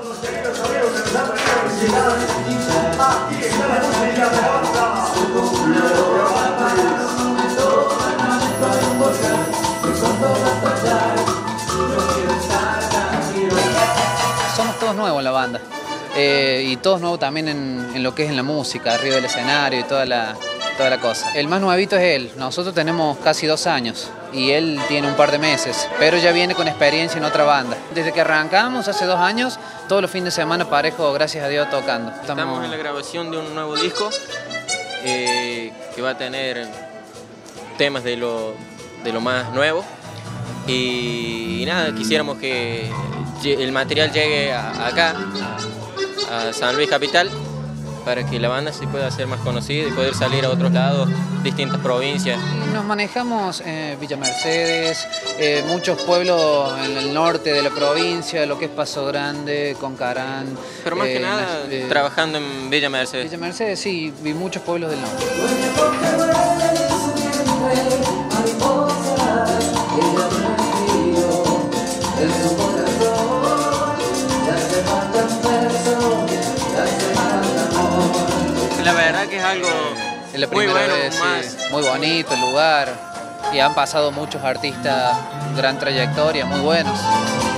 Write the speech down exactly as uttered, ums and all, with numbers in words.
Somos todos nuevos en la banda. Eh, y todos nuevos también en, en lo que es en la música, arriba del escenario y toda la, toda la cosa. El más nuevito es él. Nosotros tenemos casi dos años y él tiene un par de meses, pero ya viene con experiencia en otra banda. Desde que arrancamos hace dos años, todos los fines de semana parejo, gracias a Dios, tocando. Estamos, Estamos en la grabación de un nuevo disco eh, que va a tener temas de lo, de lo más nuevo y, y nada, quisiéramos que el material llegue a, acá, a, a San Luis Capital, para que la banda se pueda hacer más conocida y poder salir a otros lados, distintas provincias. Nos manejamos en Villa Mercedes, eh, muchos pueblos en el norte de la provincia, lo que es Paso Grande, Concarán. Pero más eh, que nada eh, trabajando en Villa Mercedes. Villa Mercedes, sí, y muchos pueblos del norte. La verdad que es algo es la muy bueno, vez, más... sí, muy bonito el lugar y han pasado muchos artistas, gran trayectoria, muy buenos.